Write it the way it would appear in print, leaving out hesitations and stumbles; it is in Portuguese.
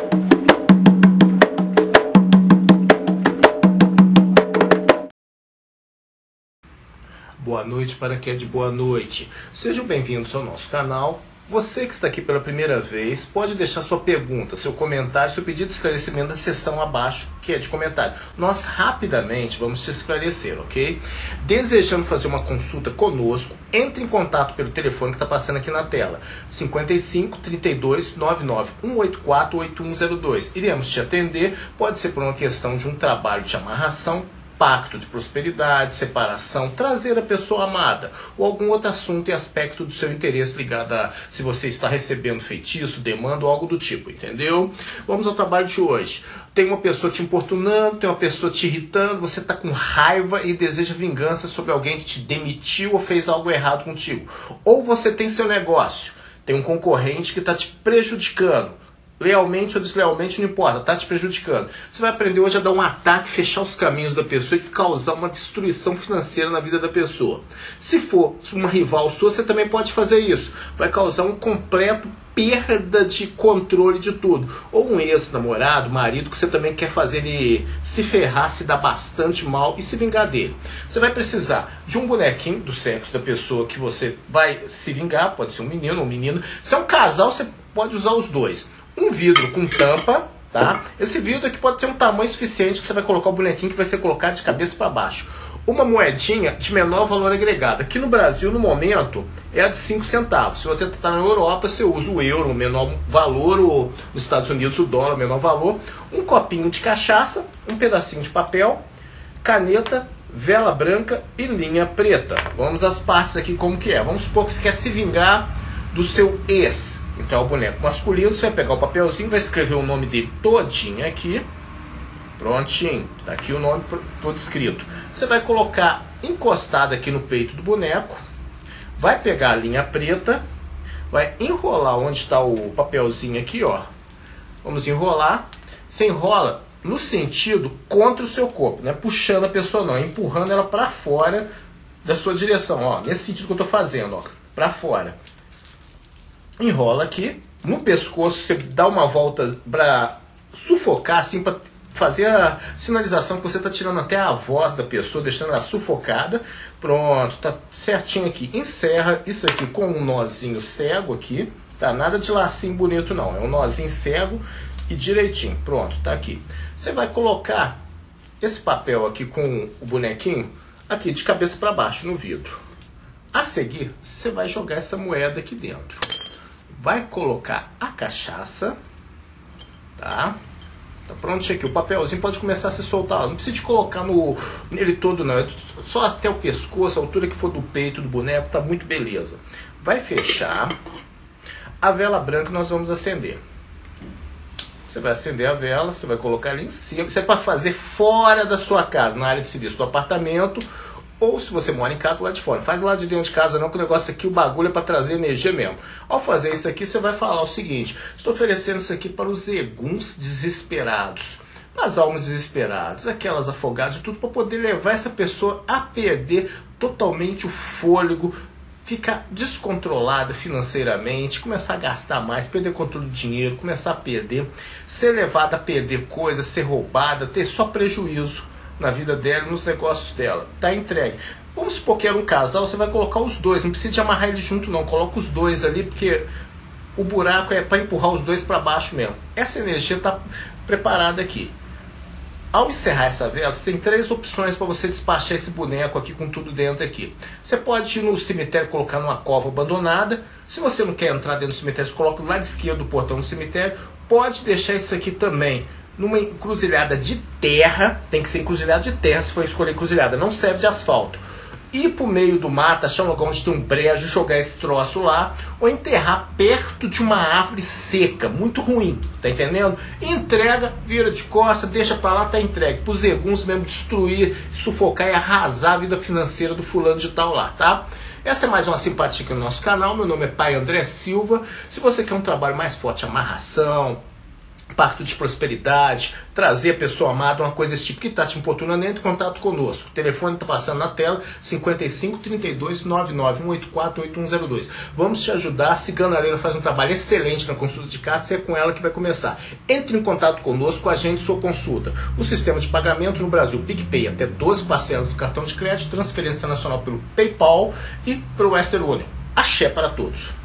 Boa noite para quem é de boa noite. Sejam bem-vindos ao nosso canal. Você que está aqui pela primeira vez pode deixar sua pergunta, seu comentário, seu pedido de esclarecimento na seção abaixo, que é de comentário. Nós rapidamente vamos te esclarecer, ok? Desejando fazer uma consulta conosco, entre em contato pelo telefone que está passando aqui na tela. 55 32 99 184 8102. Iremos te atender, pode ser por uma questão de um trabalho de amarração, pacto de prosperidade, separação, trazer a pessoa amada ou algum outro assunto e aspecto do seu interesse ligado a se você está recebendo feitiço, demanda ou algo do tipo, entendeu? Vamos ao trabalho de hoje. Tem uma pessoa te importunando, tem uma pessoa te irritando, você está com raiva e deseja vingança sobre alguém que te demitiu ou fez algo errado contigo. Ou você tem seu negócio, tem um concorrente que está te prejudicando. Lealmente ou deslealmente, não importa, está te prejudicando. Você vai aprender hoje a dar um ataque, fechar os caminhos da pessoa e causar uma destruição financeira na vida da pessoa. Se for uma rival sua, você também pode fazer isso. Vai causar um completo perda de controle de tudo. Ou um ex-namorado, marido, que você também quer fazer ele se ferrar, se dar bastante mal e se vingar dele. Você vai precisar de um bonequinho do sexo da pessoa que você vai se vingar, pode ser um menino ou menina. Se é um casal, você pode usar os dois. Um vidro com tampa, tá? Esse vidro aqui pode ter um tamanho suficiente que você vai colocar o bonequinho que vai ser colocado de cabeça para baixo. Uma moedinha de menor valor agregado. Aqui no Brasil, no momento, é a de 5 centavos. Se você está na Europa, você usa o euro, o menor valor, ou nos Estados Unidos o dólar, o menor valor. Um copinho de cachaça, um pedacinho de papel, caneta, vela branca e linha preta. Vamos às partes aqui como que é. Vamos supor que você quer se vingar do seu ex. Então é o boneco masculino, você vai pegar o papelzinho, vai escrever o nome dele todinho aqui. Prontinho, tá aqui o nome todo escrito. Você vai colocar encostado aqui no peito do boneco. Vai pegar a linha preta, vai enrolar onde está o papelzinho aqui, ó. Vamos enrolar. Você enrola no sentido contra o seu corpo, não é puxando a pessoa não, é empurrando ela para fora da sua direção, ó. Nesse sentido que eu tô fazendo, ó, para fora. Enrola aqui, no pescoço você dá uma volta para sufocar, assim, para fazer a sinalização que você está tirando até a voz da pessoa, deixando ela sufocada. Pronto, tá certinho aqui. Encerra isso aqui com um nozinho cego aqui, tá? Nada de lacinho bonito não, é um nozinho cego e direitinho. Pronto, tá aqui. Você vai colocar esse papel aqui com o bonequinho aqui de cabeça para baixo no vidro. A seguir, você vai jogar essa moeda aqui dentro. Vai colocar a cachaça, tá? Tá pronto aqui. O papelzinho pode começar a se soltar. Não precisa de colocar nele todo não. É só até o pescoço, a altura que for do peito do boneco, tá muito beleza. Vai fechar. A vela branca nós vamos acender. Você vai acender a vela, você vai colocar ali em cima. Isso é para fazer fora da sua casa, na área de serviço do apartamento. Ou se você mora em casa, lá de fora. Faz lá de dentro de casa não, que o negócio aqui, o bagulho é para trazer energia mesmo. Ao fazer isso aqui, você vai falar o seguinte: estou oferecendo isso aqui para os eguns desesperados, as almas desesperadas, aquelas afogadas e tudo, para poder levar essa pessoa a perder totalmente o fôlego, ficar descontrolada financeiramente, começar a gastar mais, perder controle do dinheiro, começar a perder, ser levada a perder coisas, ser roubada, ter só prejuízo na vida dela e nos negócios dela. Tá entregue. Vamos supor que era um casal, você vai colocar os dois. Não precisa de amarrar eles junto não. Coloca os dois ali, porque o buraco é para empurrar os dois para baixo mesmo. Essa energia está preparada aqui. Ao encerrar essa vela, você tem 3 opções para você despachar esse boneco aqui com tudo dentro aqui. Você pode ir no cemitério e colocar numa cova abandonada. Se você não quer entrar dentro do cemitério, você coloca do lado esquerdo do portão do cemitério. Pode deixar isso aqui também numa encruzilhada de terra. Tem que ser encruzilhada de terra se for escolher encruzilhada, não serve de asfalto. Ir pro meio do mato, achar um lugar onde tem um brejo, jogar esse troço lá, ou enterrar perto de uma árvore seca, muito ruim, tá entendendo? Entrega, vira de costa, deixa pra lá, tá entregue. Pros eguns mesmo destruir, sufocar e arrasar a vida financeira do fulano de tal lá, tá? Essa é mais uma simpatia aqui no nosso canal. Meu nome é Pai André Silva. Se você quer um trabalho mais forte, amarração, pacto de prosperidade, trazer a pessoa amada, uma coisa desse tipo que está te importunando, entre em contato conosco. O telefone está passando na tela, 55 32 99 184 8102. Vamos te ajudar. Cigana Leila faz um trabalho excelente na consulta de cartas e é com ela que vai começar. Entre em contato conosco, agende sua consulta. O sistema de pagamento no Brasil, PicPay, até 12 parcelas do cartão de crédito, transferência internacional pelo PayPal e pelo Western Union. Axé para todos.